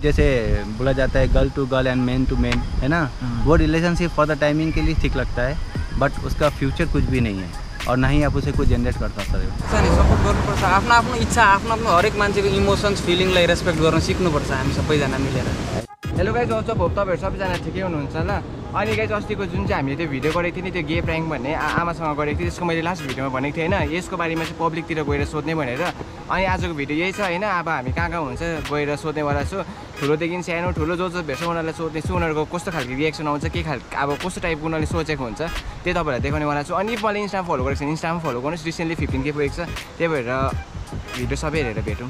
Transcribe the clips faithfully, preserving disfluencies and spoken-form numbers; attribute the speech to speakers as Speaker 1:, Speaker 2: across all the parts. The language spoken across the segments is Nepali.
Speaker 1: जैसे बोला जाता है girl to girl and man to man, है ना, वो रिलेशनशिप फॉर द टाइमिंग के लिए ठीक लगता है, बट उसका फ्यूचर कुछ भी नहीं है और ना ही आप उसे कुछ जेनरेट कर सकते हो।
Speaker 2: नि सपोर्ट गर्नुपर्छ, आफ्नो आफ्नो इच्छा, आफ्नो आफ्नो हरेक मान्छेको इमोसन्स फिलिङलाई रेस्पेक्ट गर्न सिक्नुपर्छ हामी सबैजना मिलेर।
Speaker 3: Hello guys, what's up, hope तपाईँहरू सबैजना ठिकै हुनुहुन्छ ल। अनि गाइज अस्तिको जुन चाहिँ हामीले त्यो भिडियो गरेको थियो नि, त्यो गे प्र्याङ्क भन्ने आमासँग गरेको थियो, त्यसको मैले लास्ट भिडियोमा भनेको थिएँ होइन, यसको बारेमा चाहिँ पब्लिकतिर गएर सोध्ने भनेर। अनि आजको भिडियो यही छ होइन, अब हामी कहाँ कहाँ हुन्छ गएर सोध्नेवाला छु, ठुलोदेखि सानो, ठुलो जो जो भेट्छ उनीहरूलाई सोध्नेछु, उनीहरूको कस्तो खालको रिएक्सन आउँछ, के खाल अब कस्तो टाइपको उनीहरूले सोचेको हुन्छ त्यो तपाईँहरूलाई देखाउनेवाला छु। अनि मलाई इन्स्टामा फलो गरेको छ, इन्स्टामा फलो गर्नुहोस्, रिसेन्टली फिफ्टिन के पुगेको छ, त्यही भएर भिडियो सबै हेरेर भेटौँ।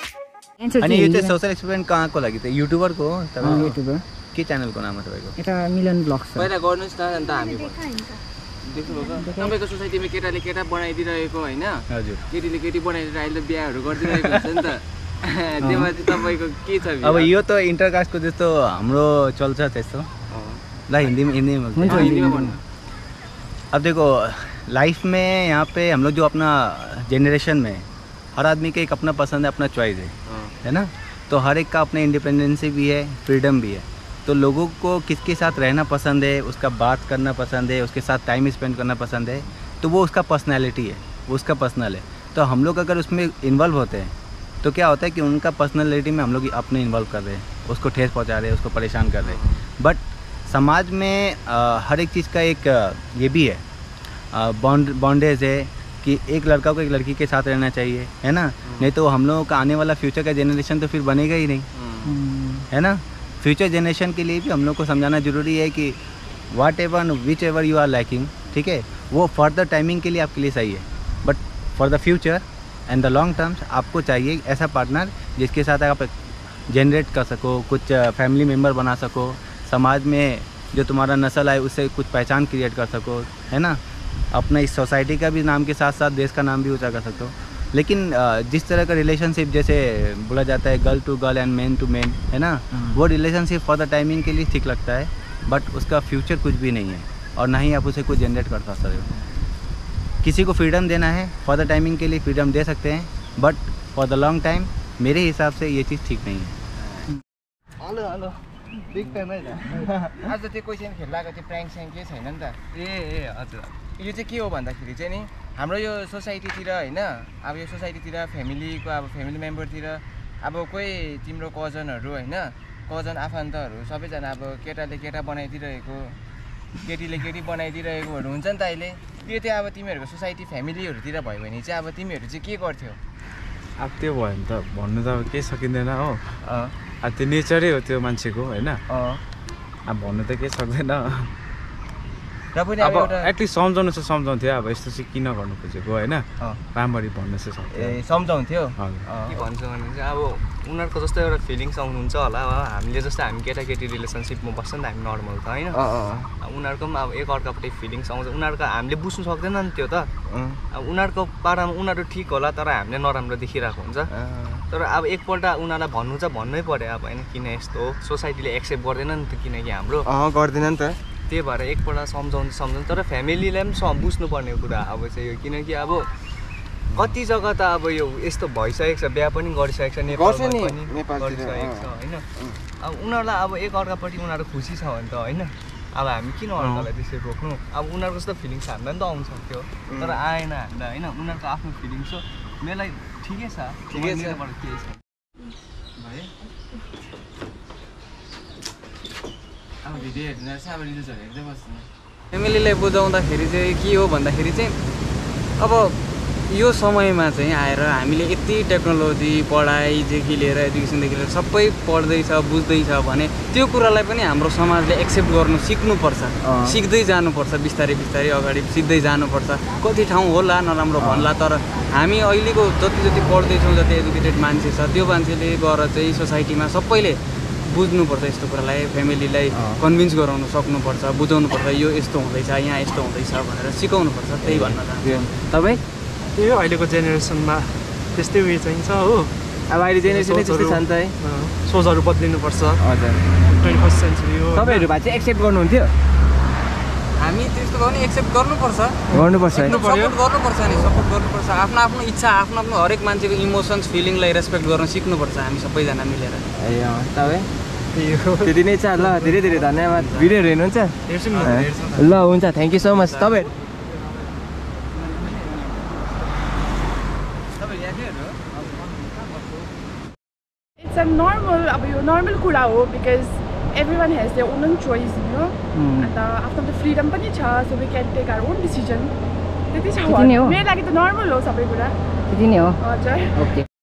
Speaker 1: अनि यो चाहिँ सोशल एक्सपेरिमेन्ट कहाँ को लागि त युट्युबर को तपाईँ
Speaker 4: युट्युबर
Speaker 1: के च्यानल को नाम हो तपाईँको?
Speaker 4: यता मिलन ब्लग्स छ।
Speaker 2: पहिला गर्नुहोस् न अन्त हामी देख्नुभयो तपाईँको सोसाइटीमा केटाले केटा बनाइदिरहेको होइन,
Speaker 1: हजुर,
Speaker 2: केटीले केटी बनाइदिएर अहिले बिहाहरू गरिदिरहेको हुन्छ नि त, त्यसमा चाहिँ तपाईँको के छ?
Speaker 1: अब यो त इन्टरकास्टको जस्तो हाम्रो चल्छ त्यस्तो। ल हिंदी में हिंदी में
Speaker 2: हिंदी में बोलना।
Speaker 1: अब देखो लाइफ में यहाँ पे हम लोग जो अपना जनरेशन में हर आदमी का एक अपना पसंद है, अपना चॉइस है, है ना, तो हर एक का अपना इंडिपेंडेंसी भी है, फ्रीडम भी है। तो लोगों को किसके साथ रहना पसंद है, उसका बात करना पसंद है, उसके साथ टाइम स्पेंड करना पसंद है, तो वो उसका पर्सनैलिटी है, वो उसका पर्सनल है। तो हम लोग अगर उसमें इन्वॉल्व होते हैं तो क्या होता है कि उनका पर्सनैलिटी में हम लोग अपने इन्वॉल्व कर रहे हैं, उसको ठेस पहुंचा रहे हैं, उसको परेशान कर रहे हैं। बट समाज में आ, हर एक चीज़ का एक ये भी है, बॉन्ड बॉन्डेज है कि एक लड़का को एक लड़की के साथ रहना चाहिए, है ना, नहीं तो हम लोगों का आने वाला फ्यूचर का जनरेशन तो फिर बनेगा ही नहीं, है ना। फ्यूचर जनरेशन के लिए भी हम लोग को समझाना ज़रूरी है कि whatever whichever you are liking, ठीक है, वो फर्दर टाइमिंग के लिए आपके लिए सही है, but for the future and the long terms आपको चाहिए ऐसा पार्टनर जिसके साथ आप जनरेट कर सको, कुछ फैमिली मेम्बर बना सको, समाज में जो तुम्हारा नस्ल है उससे कुछ पहचान क्रिएट कर सको, है ना, अपना इस सोसाइटी का भी नाम के साथ साथ देश का नाम भी ऊंचा कर सकते हो। लेकिन जिस तरह का रिलेशनशिप जैसे बोला जाता है girl to girl and man to man, है ना, वो रिलेशनशिप फॉर द टाइमिंग के लिए ठीक लगता है, बट उसका फ्यूचर कुछ भी नहीं है और ना ही आप उसे कुछ जनरेट कर सकते हो। किसी को फ्रीडम देना है फॉर द टाइमिंग के लिए फ्रीडम दे सकते हैं, but for the long time मेरे हिसाब से ये चीज़ ठीक नहीं है।
Speaker 3: हेलो हेलो बिग टाइम है आज त्यो क्वेसन खेलाएको त्यो प्र्याङ्क स्याङ्क केही छैन नि त।
Speaker 2: ए ए हजुर,
Speaker 3: यो चाहिँ के हो भन्दाखेरि चाहिँ नि हाम्रो यो सोसाइटीतिर होइन, अब यो सोसाइटीतिर फ्यामिलीको अब फ्यामिली मेम्बरतिर अब कोही तिम्रो कजनहरू होइन, कजन आफन्तहरू सबैजना अब केटाले केटा बनाइदिरहेको, केटीले केटी बनाइदिरहेकोहरू हुन्छ नि त अहिले। त्यो चाहिँ अब तिमीहरूको सोसाइटी फ्यामिलीहरूतिर भयो भने चाहिँ अब तिमीहरू चाहिँ के गर्थ्यौ?
Speaker 5: अब त्यो भयो भने त भन्नु त अब केही सकिँदैन हो, अब त्यो नेचरै हो त्यो मान्छेको होइन, अब भन्नु त केही सक्दैन।
Speaker 3: र पनि
Speaker 5: अब एटलिस्ट सम्झाउनु चाहिँ सम्झाउँथ्यो, अब यस्तो चाहिँ किन गर्नु खोजेको होइन, राम्ररी भन्नु चाहिँ सक्थ्यो।
Speaker 3: ए सम्झाउँथ्यो।
Speaker 2: के भन्छ भने चाहिँ अब उनीहरूको जस्तो एउटा फिलिङ्स आउनुहुन्छ होला, अब हामीले जस्तो हामी केटाकेटी रिलेसनसिपमा बस्छ नि त हामी नर्मल त होइन, उनीहरूको पनि अब एक अर्कापट्टि फिलिङ्स आउँछ, उनीहरूको हामीले बुझ्नु सक्दैन नि त्यो त। अब उनीहरूको पारामा उनीहरू ठिक होला तर हामीले नराम्रो देखिरहेको हुन्छ, तर अब एकपल्ट उनीहरूलाई भन्नु चाहिँ भन्नै पऱ्यो अब होइन, किन यस्तो हो, सोसाइटीले एक्सेप्ट गर्दैन नि त, किनकि हाम्रो
Speaker 3: गर्दैन नि त,
Speaker 2: त्यही भएर एकपल्ट सम्झाउनु सम्झाउनु तर फ्यामिलीलाई पनि सम बुझ्नुपर्ने कुरा अब चाहिँ यो, किनकि अब कति जग्गा त अब यो यस्तो भइसकेको छ, बिहा पनि गरिसकेको छ, नेपालमा पनि गरिसकेको छ होइन। अब उनीहरूलाई अब एक अर्कापट्टि उनीहरू खुसी छ भने त होइन, अब हामी किन अर्कालाई त्यसरी रोक्नु, अब उनीहरूको जस्तो फिलिङ्स हामीलाई पनि त आउनु सक्थ्यो तर आएन हामीलाई होइन, उनीहरूको आफ्नो फिलिङ्स हो। मेरोलाई ठिकै छ, ठिकै छ, केही छ भयो। अब भिडियो हेर्नु चाहिँ अब रिल्सहरू हेर्दै बस्नु। फ्यामिलीलाई बुझाउँदाखेरि चाहिँ के हो भन्दाखेरि चाहिँ अब यो समयमा चाहिँ आएर हामीले यति टेक्नोलोजी पढाइदेखि लिएर एजुकेसनदेखि लिएर सबै पढ्दैछ बुझ्दैछ भने त्यो कुरालाई पनि हाम्रो समाजले एक्सेप्ट गर्नु सिक्नुपर्छ, सिक्दै जानुपर्छ, बिस्तारै बिस्तारै अगाडि सिक्दै जानुपर्छ। कति ठाउँ होला नराम्रो भन्ला, तर हामी अहिलेको जति जति पढ्दैछौँ, जति एजुकेटेड मान्छे छ त्यो मान्छेले गएर चाहिँ सोसाइटीमा सबैले बुझ्नुपर्छ यस्तो कुरालाई, फ्यामिलीलाई कन्भिन्स गराउनु सक्नुपर्छ, बुझाउनुपर्छ यो यस्तो हुँदैछ, यहाँ यस्तो हुँदैछ भनेर सिकाउनुपर्छ। त्यही भन्न चाहन्छु। तपाईँ
Speaker 6: त्यही हो अहिलेको जेनेरेसनमा त्यस्तै उयो चाहिन्छ हो,
Speaker 3: अब अहिले जेनेरेसनै त्यस्तै छ नि त है,
Speaker 6: सोचहरू बदलिनुपर्छ।
Speaker 3: हजुर,
Speaker 6: ट्वेन्टी फर्स्ट सेन्चुरी हो।
Speaker 3: तपाईँहरू भए चाहिँ एक्सेप्ट गर्नुहुन्थ्यो?
Speaker 2: हामी हामी त्यस्तो गर्नु एक्सेप्ट गर्नुपर्छ
Speaker 3: गर्नुपर्छ है
Speaker 2: सपोर्ट गर्नुपर्छ नि सपोर्ट गर्नुपर्छ आफ्नो आफ्नो इच्छा आफ्नो आफ्नो हरेक मान्छेको इमोसन्स फिलिङलाई रेस्पेक्ट गर्न सिक्नुपर्छ हामी सबैजना मिलेर
Speaker 3: ए अँ तपाईँ त्यति नै छ ल धेरै धेरै धन्यवाद भिडियोहरू हेर्नुहुन्छ ल हुन्छ थ्याङ्क यू सो मच तपाईँ
Speaker 4: It's a normal, अब यो normal कुरा हो because everyone has their own choice, you know. अन्त आफ्नो त freedom पनि छ, so we can take our own decision. त्यति छ. मेरो लागि त normal हो सबै कुरा.
Speaker 7: त्यति नै हो.
Speaker 4: हजुर.
Speaker 7: ओके.